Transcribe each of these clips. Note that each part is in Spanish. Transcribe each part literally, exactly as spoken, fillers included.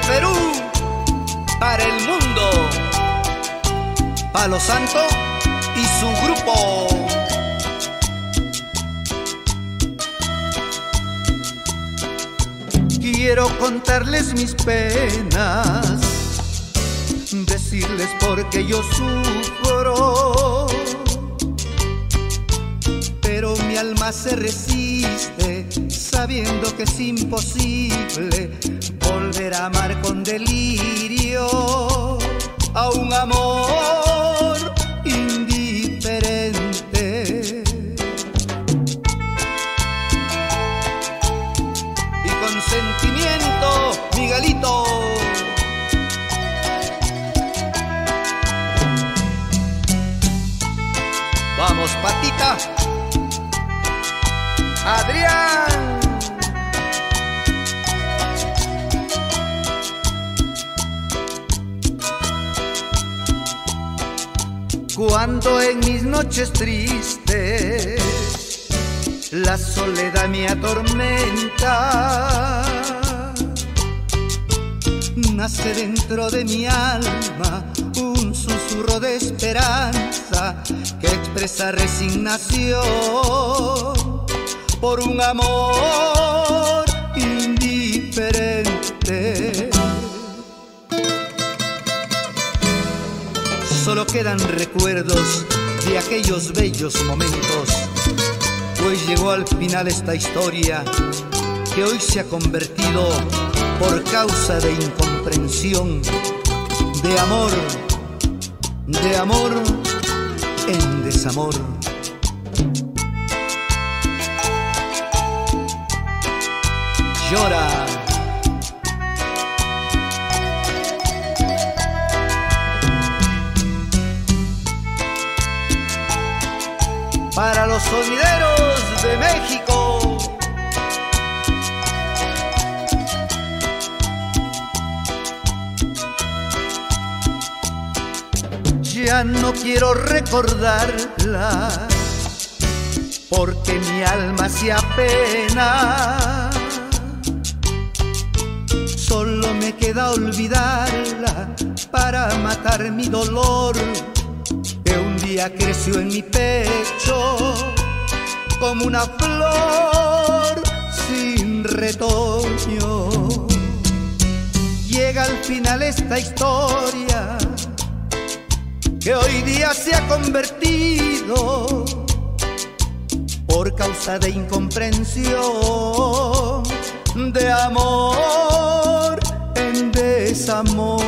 Perú para el mundo. Palo Santo y su grupo. Quiero contarles mis penas, decirles por qué yo sufro, pero mi alma se resiste, sabiendo que es imposible volver a amar con delirio a un amor indiferente. Y con sentimiento, Miguelito. Vamos, Patita. Adrián. Cuando en mis noches tristes la soledad me atormenta, nace dentro de mi alma un susurro de esperanza que expresa resignación por un amor indiferente. Solo quedan recuerdos de aquellos bellos momentos, pues llegó al final esta historia que hoy se ha convertido, por causa de incomprensión, de amor, de amor en desamor. Llora. Para los sonideros de México. Ya no quiero recordarla, porque mi alma se apena. Solo me queda olvidarla para matar mi dolor, que un día creció en mi pecho como una flor sin retoño. Llega al final esta historia que hoy día se ha convertido, por causa de incomprensión, de amor en desamor.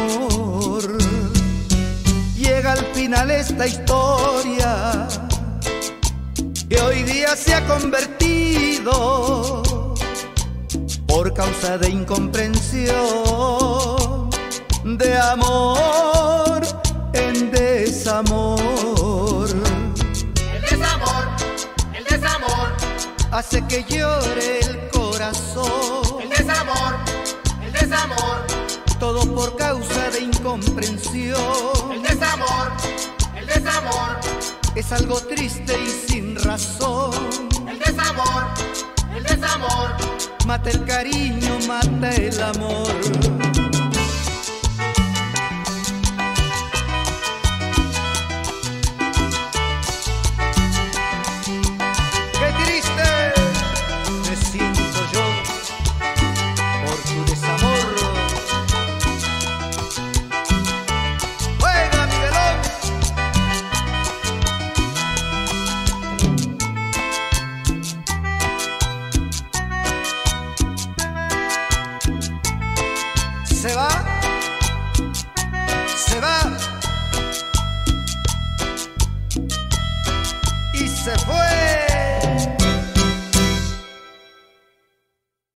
Llega al final esta historia que hoy día se ha convertido, por causa de incomprensión, de amor en desamor. El desamor, el desamor hace que llore el corazón. El desamor, el desamor, todo por causa de incomprensión. el desamor, el desamor, es algo triste y sin razón. el desamor, el desamor, Mata el cariño, mata el amor.